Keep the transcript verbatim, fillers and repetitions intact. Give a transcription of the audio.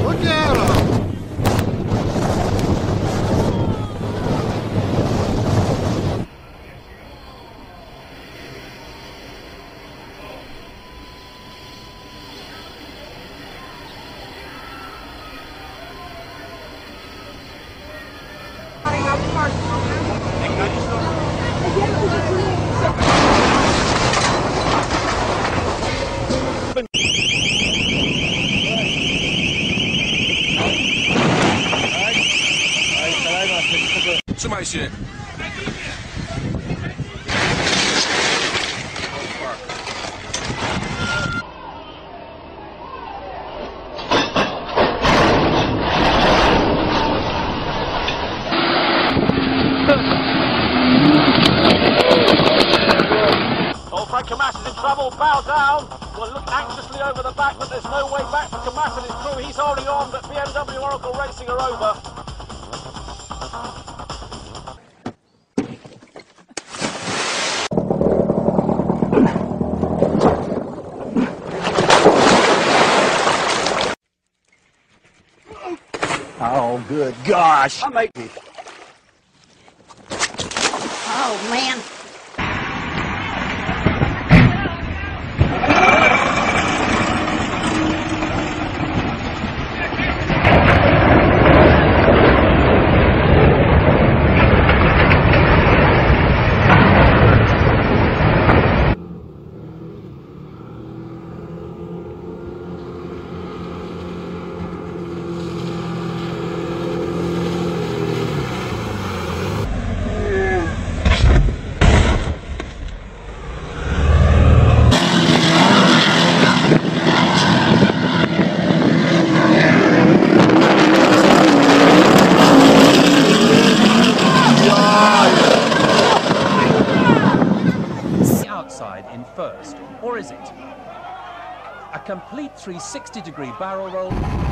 Look at him! Trzymaj się! Oh, Frank Camash is in trouble. Bow down. We'll look anxiously over the back, but there's no way back for Camash and his crew. He's holding on, but B M W Oracle Racing are over. Oh, good gosh! I make it. Oh, man. In first, or is it? A complete three sixty degree barrel roll.